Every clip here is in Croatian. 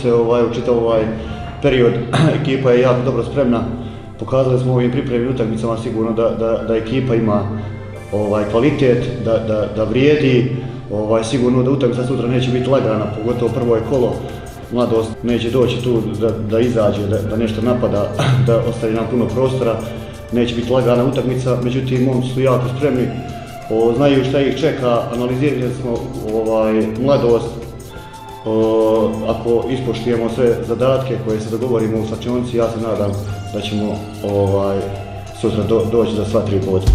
se u čitav period ekipa je jako dobro spremna. Pokazali smo u ovim pripremnim utakmicama sigurno da ekipa ima kvalitet, da vrijedi, sigurno da utakmica sutra neće biti lagana, pogotovo prvo je kolo. Mladost neće doći tu da izađe, da nešto napada, da ostavi nam puno prostora. Neće biti lagana utakmica, međutim momci su jako spremni, znaju šta ih čeka, analizirali smo Mladost. Ako ispoštujemo sve zadatke koje se dogovorimo u slačionici, ja se nadam da ćemo sutra doći za sva 3 boda.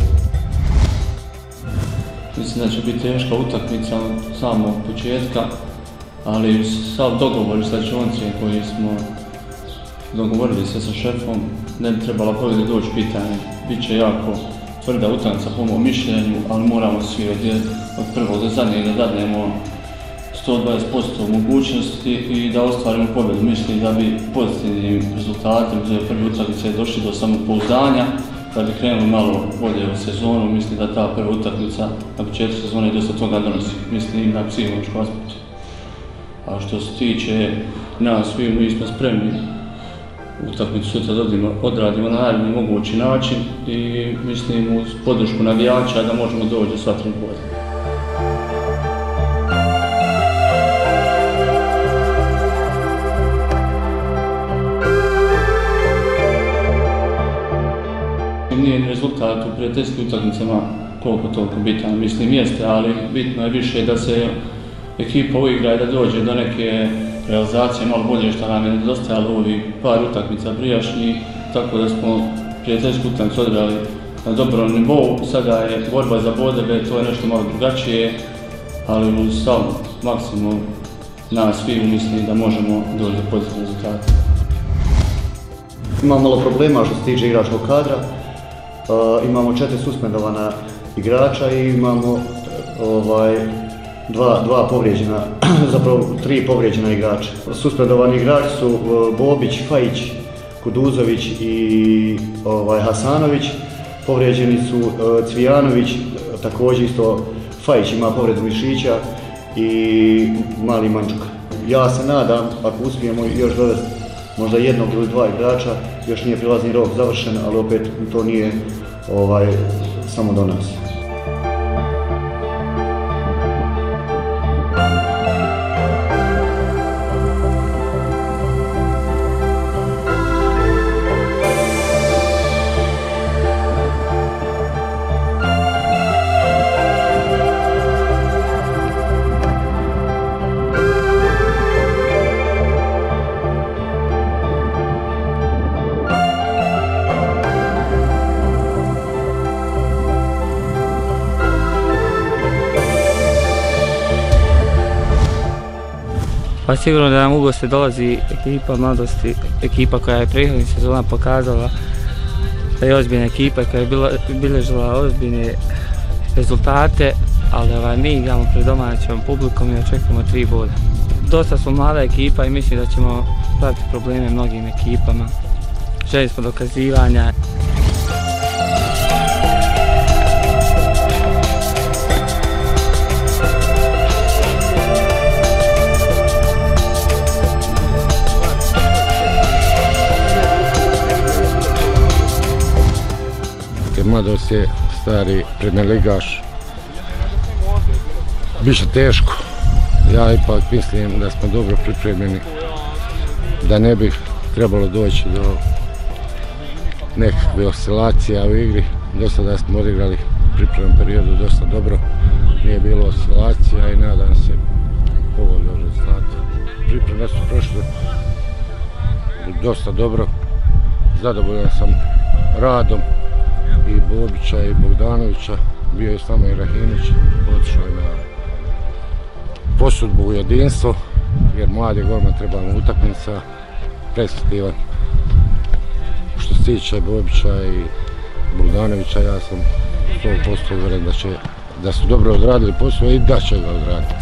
Mislim da će biti teška utakmica od samog početka, ali sav dogovor slačionice koji smo dogovorili se sa šefom, ne bi trebala pobjeda doći pitanje. Biće jako tvrda utakmica po mom mišljenju, ali moramo svi od prvog do zadnjeg da dadnemo 120% mogućnosti i da ostvarimo pobjedu. Mislim da bi pozitivnim rezultatima za prve utakmice došli do samopouzdanja, da bi krenuli malo bolje u sezonu. Mislim da ta prva utakmica na početku sezone dosta toga donosi, mislim na psihološkom aspektu. A što se tiče nas, mi smo spremni utakmicu sutra odradimo na najbolji mogući način i mislim uz podršku navijača da možemo doći do sva 3 boda. Nije rezultat u prijateljskim utakmicama koliko toliko bitan, mislim jeste, ali bitno je više da se ekipa uigra i da dođe do neke realizacije malo bolje što nam je nedostajalo u ovih par utakmica prijašnjih, tako da smo prijateljsku utakmicu odigrali na dobrom nivou. Sada je borba za bodove, to je nešto malo drugačije, ali uz sav maksimum nas sviju mislim da možemo doći do pozitivnih rezultata. Imamo malo problema što se tiče igračkog kadra. Imamo 4 suspendovana igrača i imamo 2 povrijeđena, zapravo 3 povrijeđena igrača. Suspendovani igrači su Bobić, Fajić, Kuduzović i Hasanović. Povrijeđeni su Cvijanović, također isto Fajić ima povredu mišića i Mali Mančuk. Ja se nadam, ako uspijemo još dovesti možda 1 ili 2 igrača, još nije prilazni rok završen, ali opet to nije samo do nas. Pa sigurno da nam u goste dolazi ekipa Mladosti, ekipa koja je prethodnih sezona pokazala da je ozbiljna ekipa koja je bilježila ozbiljne rezultate, ali mi igramo pred domaćom publikom i očekujemo 3 boda. Dosta smo mlada ekipa i mislim da ćemo pratiti probleme mnogim ekipama. Željeli smo dokazivanja. Mladost je stari prednjeligaš, biće teško. Ja ipak mislim da smo dobro pripremljeni, da ne bi trebalo doći do nekakve oscilacija u igri. Do sada smo odigrali pripremnom periodu dosta dobro, nije bilo oscilacija i nadam se povoljno rezultate. Pripreme su prošle dosta dobro, zadovoljan sam radom i Bobića i Bogdanovića, bio je s nama i Rahimić, otišao je na posudbu u jedinstvo, jer mladi golman trebamo utakmica, perspektivan. Što se tiče Bobića i Bogdanovića, ja sam 100% uvjeren da su dobro odradili posao i da će ga odraditi.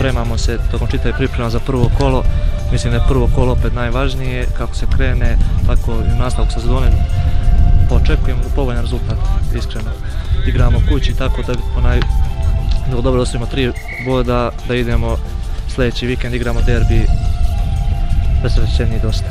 spremamo se tokom čitave priprema za prvo kolo. Mislim da je prvo kolo opet najvažnije, kako se krene, tako i u nastavku sezone očekujemo povoljan rezultat, iskreno. Igramo kući, tako da bilo dobro da ostavimo 3 boda, da idemo sljedeći vikend, igramo derbi, besrećeni dosta.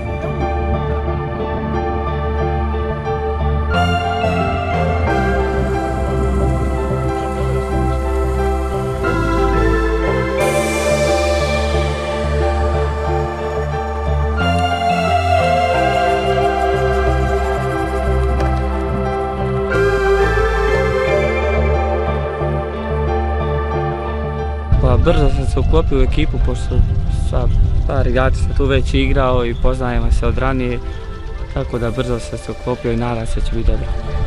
Pa brzo sam se uklopio u ekipu, pošto sa stari gati sam tu već igrao i poznajemo se od ranije, tako da brzo sam se uklopio i nadam se da će biti dobro.